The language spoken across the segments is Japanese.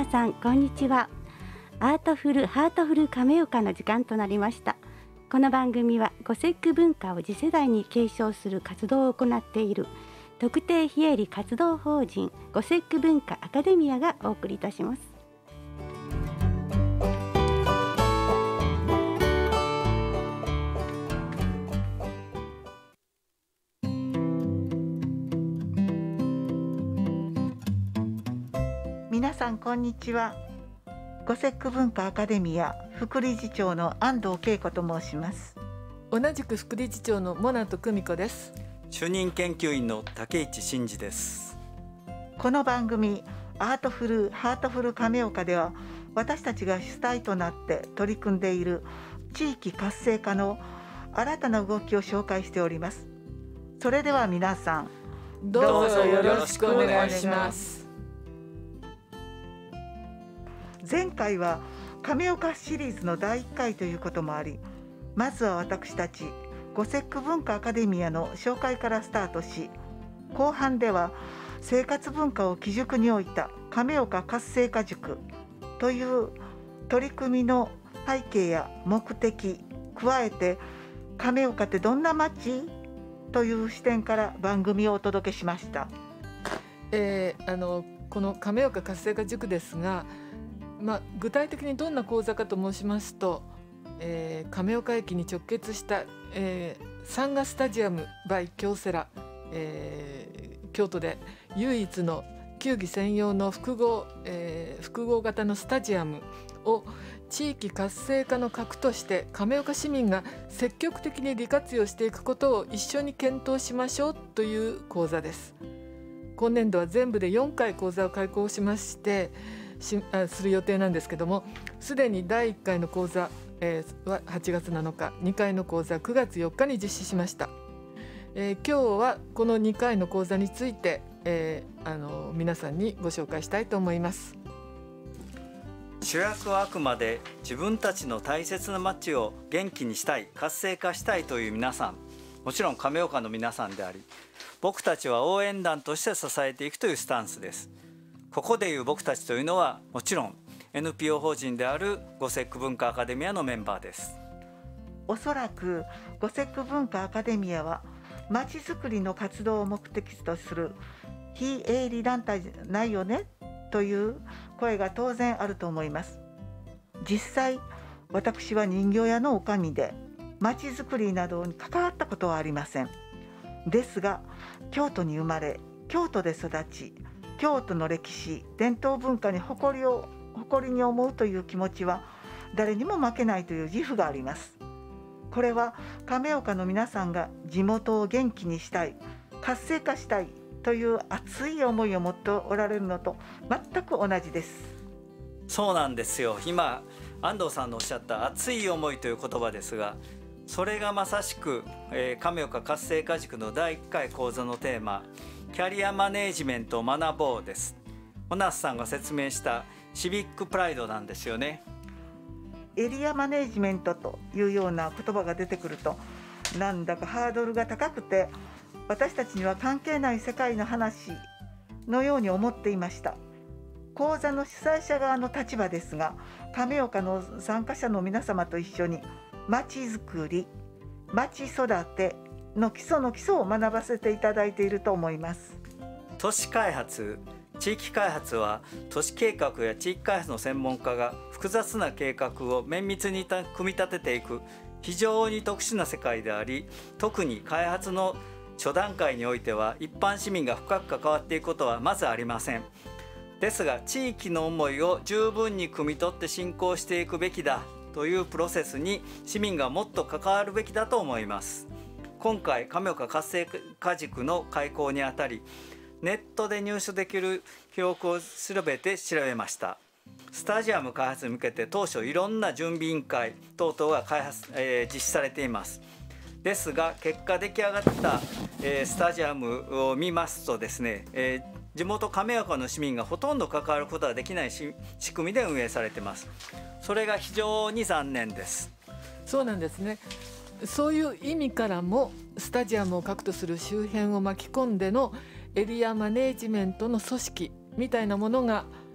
皆さんこんにちは。アートフルハートフル亀岡の時間となりました。この番組はゴセック文化を次世代に継承する活動を行っている特定非営利活動法人ゴセック文化アカデミアがお送りいたします。 皆さんこんにちは。ゴセック文化アカデミア副理事長の安藤恵子と申します。 同じく副理事長のモナト久美子です。 主任研究員の竹市真嗣です。 この番組アートフルハートフル亀岡では、私たちが主体となって取り組んでいる地域活性化の新たな動きを紹介しております。それでは皆さんどうぞよろしくお願いします。 前回は亀岡シリーズの第1回ということもあり、まずは私たちゴセック文化アカデミアの紹介からスタートし、後半では生活文化を基軸に置いた亀岡活性化塾という取り組みの背景や目的、加えて亀岡ってどんな街という視点から番組をお届けしました。 この亀岡活性化塾ですが、具体的にどんな講座かと申しますと、亀岡駅に直結した、サンガスタジアム by 京セラ、京都で唯一の球技専用の複合型のスタジアムを地域活性化の核として亀岡市民が積極的に利活用していくことを一緒に検討しましょうという講座です。今年度は全部で4回講座を開講しましてする予定なんですけども、すでに第1回の講座は8月7日、2回の講座9月4日に実施しました。今日はこの2回の講座について、皆さんにご紹介したいと思います。 主役はあくまで自分たちの大切な街を元気にしたい、活性化したいという皆さん、もちろん亀岡の皆さんであり、僕たちは応援団として支えていくというスタンスです。ここでいう僕たちというのはもちろん NPO 法人であるゴセック文化アカデミアのメンバーです。 おそらくゴセック文化アカデミアはまちづくりの活動を目的とする非営利団体じゃないよねという声が当然あると思います。実際私は人形屋の女将でまちづくりなどに関わったことはありません。ですが京都に生まれ、京都で育ち、京都の歴史伝統文化に誇りに思うという気持ちは誰にも負けないという自負があります。これは亀岡の皆さんが地元を元気にしたい、活性化したいという熱い思いを持っておられるのと全く同じです。 そうなんですよ。今安藤さんのおっしゃった熱い思いという言葉ですが、それがまさしく、亀岡活性化塾の第1回講座のテーマ、キャリアマネージメントを学ぼうです。モナスさんが説明したシビックプライドなんですよね。 エリアマネージメントというような言葉が出てくると、なんだかハードルが高くて私たちには関係ない世界の話のように思っていました。講座の主催者側の立場ですが、亀岡の参加者の皆様と一緒にまちづくり、まち育ての基礎を学ばせていただいていると思います。 都市開発、地域開発は都市計画や地域開発の専門家が複雑な計画を綿密に組み立てていく非常に特殊な世界であり、特に開発の初段階においては一般市民が深く関わっていくことはまずありません。ですが地域の思いを十分に汲み取って進行していくべきだというプロセスに市民がもっと関わるべきだと思います。今回亀岡活性化塾の開講にあたり、ネットで入手できる記録を調べました。スタジアム開発に向けて当初いろんな準備委員会等々が実施されています。ですが結果出来上がった、スタジアムを見ますとですね、地元亀岡の市民がほとんど関わることができない仕組みで運営されています。それが非常に残念です。 そうなんですね。そういう意味からもスタジアムを核とする周辺を巻き込んでのエリアマネージメントの組織みたいなものが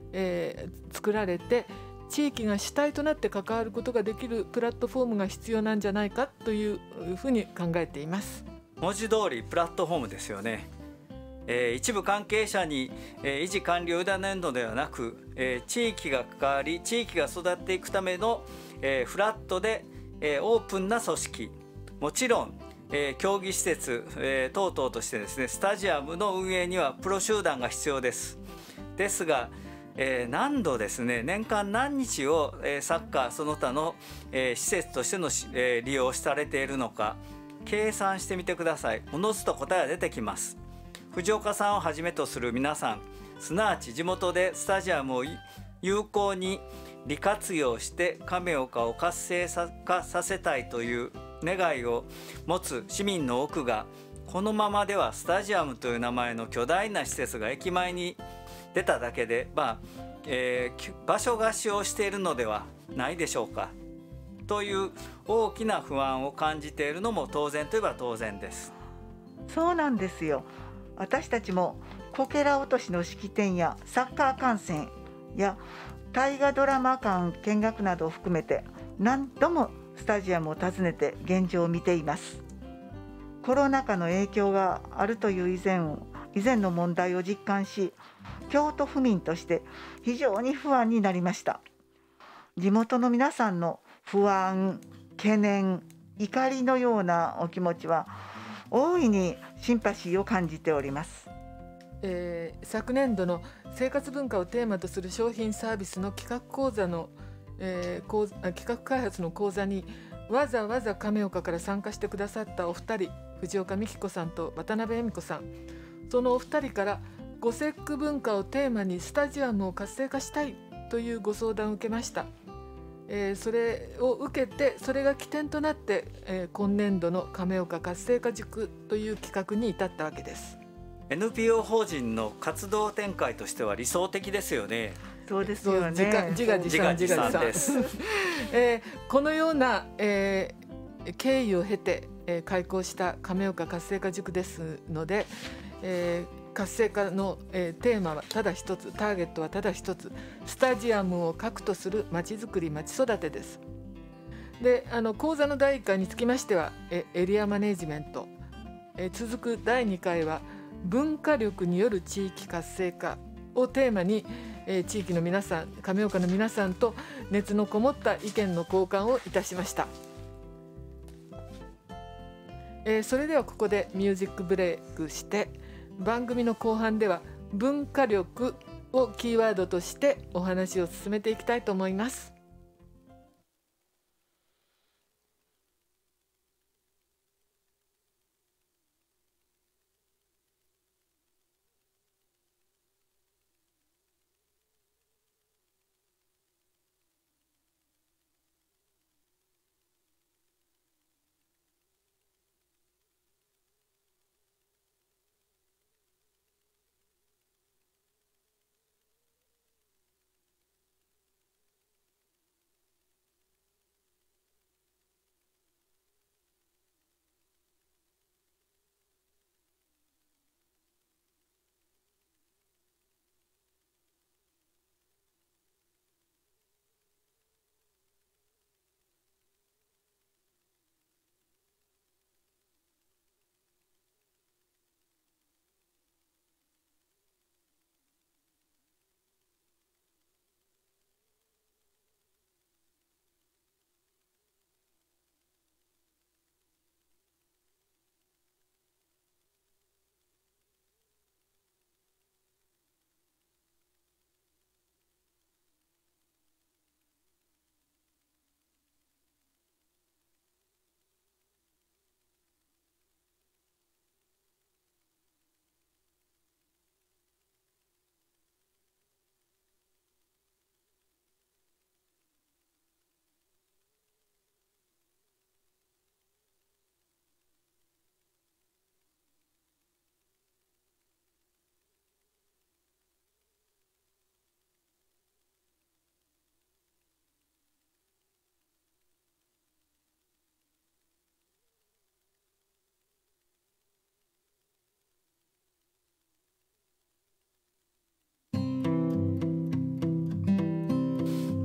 作られて、地域が主体となって関わることができるプラットフォームが必要なんじゃないかというふうに考えています。 文字通りプラットフォームですよね。一部関係者に、維持管理を委ねるのではなく、地域が関わり地域が育っていくための、フラットで、オープンな組織、もちろん、競技施設、等々としてですね、スタジアムの運営にはプロ集団が必要です。ですが、何度ですね、年間何日を、サッカーその他の、施設としての、利用されているのか計算してみてください。おのずと答えが出てきます。藤岡さんをはじめとする皆さん、すなわち地元でスタジアムを有効に利活用して亀岡を活性化させたいという願いを持つ市民の多くが、このままではスタジアムという名前の巨大な施設が駅前に出ただけで、場所貸しをしているのではないでしょうかという大きな不安を感じているのも当然といえば当然です。 そうなんですよ。私たちもこけら落としの式典やサッカー観戦や大河ドラマ館見学などを含めて何度もスタジアムを訪ねて現状を見ています。コロナ禍の影響があるという以前の問題を実感し、京都府民として非常に不安になりました。地元の皆さんの不安、懸念、怒りのようなお気持ちは大いにシンパシーを感じております。 昨年度の生活文化をテーマとする商品サービスの企画講座の、企画開発の講座にわざわざ亀岡から参加してくださったお二人、藤岡美希子さんと渡辺恵美子さん、そのお二人からゴセック文化をテーマにスタジアムを活性化したいというご相談を受けました。それを受けて、それが起点となって、今年度の亀岡活性化塾という企画に至ったわけです。 NPO 法人の活動展開としては理想的ですよね。 そうですよね。 自画自賛です。このような、経緯を経て、開校した亀岡活性化塾ですので、活性化の、テーマはただ一つ、ターゲットはただ一つ、スタジアムを核とするまちづくり、まち育てです。で、講座の第1回につきましてはエリアマネジメント、続く第2回は文化力による地域活性化をテーマに、地域の皆さん、亀岡の皆さんと熱のこもった意見の交換をいたしました。それではここでミュージックブレイクして、番組の後半では文化力をキーワードとしてお話を進めていきたいと思います。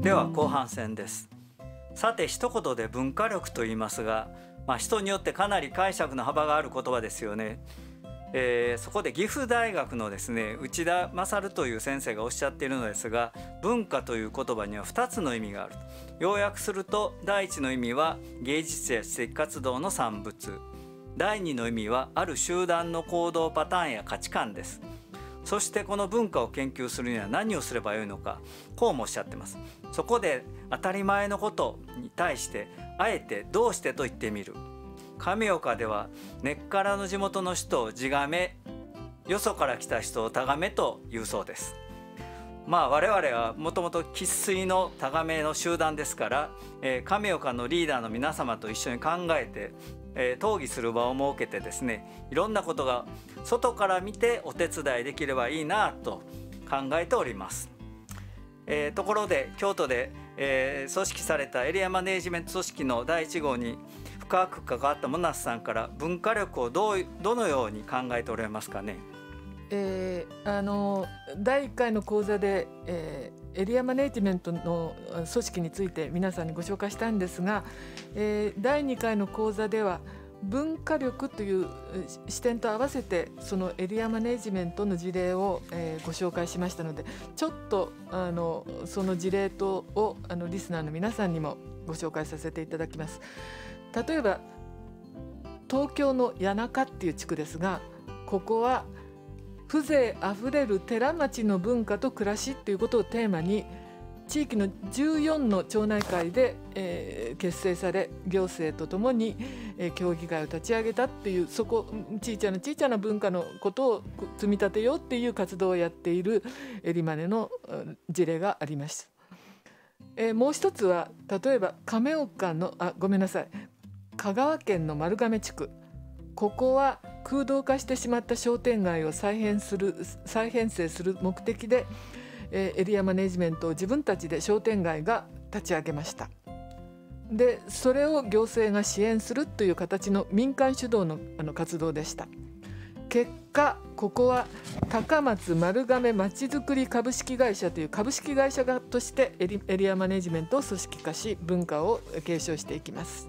では後半戦です。さて一言で文化力と言いますが、人によってかなり解釈の幅がある言葉ですよね。そこで岐阜大学のですね内田勝という先生がおっしゃっているのですが、文化という言葉には2つの意味がある。要約すると、第一の意味は芸術や知的活動の産物、第二の意味はある集団の行動パターンや価値観です。そしてこの文化を研究するには何をすればよいのか、こうもおっしゃってます。そこで当たり前のことに対してあえてどうしてと言ってみる。亀岡では根っからの地元の人を地亀、よそから来た人をタガメというそうです。我々はもともと生粋のタガメの集団ですから、亀岡のリーダーの皆様と一緒に考えて、討議する場を設けてですね、いろんなことが外から見てお手伝いできればいいなと考えております。ところで京都で、組織されたエリアマネジメント組織の第1号に深く関わったモナスさんから、文化力をどのように考えておられますかね。 第1回の講座で、エリアマネジメントの組織について皆さんにご紹介したんですが、第2回の講座では文化力という視点と合わせてそのエリアマネジメントの事例を、ご紹介しましたので、ちょっとその事例をリスナーの皆さんにもご紹介させていただきます。例えば東京の谷中っていう地区ですが、ここは風情あふれる寺町の文化と暮らしということをテーマに、地域の14の町内会で、結成され、行政とともに、協議会を立ち上げたっていう、そこ小さな文化のことを積み立てようっていう活動をやっているエリマネの事例があります。もう一つは例えば亀岡の香川県の丸亀地区、ここは空洞化してしまった商店街を再編成する目的で、エリアマネジメントを自分たちで商店街が立ち上げました。でそれを行政が支援するという形の民間主導の活動でした。結果ここは高松丸亀まちづくり株式会社という株式会社としてエリアマネジメントを組織化し、文化を継承していきました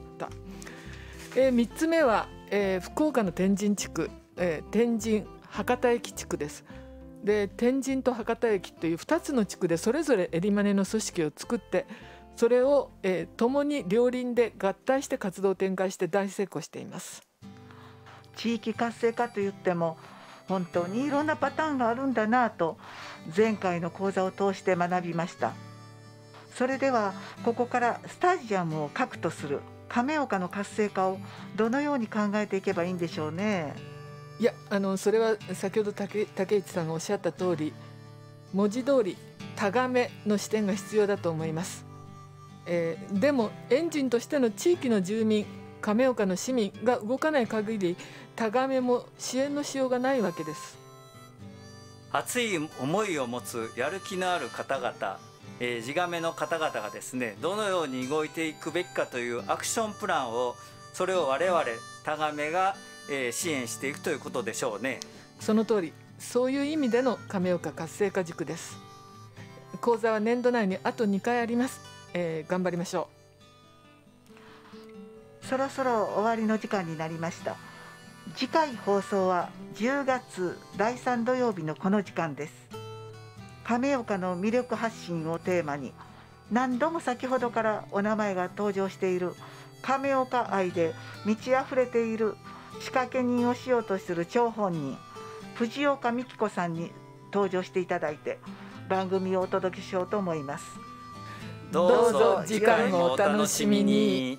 。3つ目は、福岡の天神地区、天神博多駅地区です。で天神と博多駅という2つの地区でそれぞれエリマネの組織を作って、それを、共に両輪で合体して活動を展開して大成功しています。 地域活性化といっても本当にいろんなパターンがあるんだなと前回の講座を通して学びました。それではここからスタジアムを核とする亀岡の活性化をどのように考えていけばいいんでしょうね。 いやそれは先ほど竹内さんがおっしゃった通り、文字通りタガメの視点が必要だと思います。でもエンジンとしての地域の住民、亀岡の市民が動かない限りタガメも支援のしようがないわけです。 熱い思いを持つやる気のある方々、地亀の方々がですね、どのように動いていくべきかというアクションプランを、それを我々タガメが支援していくということでしょうね。 その通り、そういう意味での亀岡活性化塾です。講座は年度内にあと2回あります。頑張りましょう。そろそろ終わりの時間になりました。次回放送は10月第3土曜日のこの時間です。亀岡の魅力発信をテーマに、何度も先ほどからお名前が登場している亀岡愛で満ち溢れている仕掛け人をしようとする張本人藤岡美希子さんに登場していただいて番組をお届けしようと思います。 どうぞ次回もお楽しみに。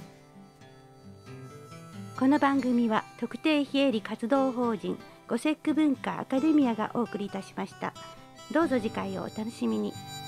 この番組は特定非営利活動法人ゴセック文化アカデミアがお送りいたしました。どうぞ次回をお楽しみに。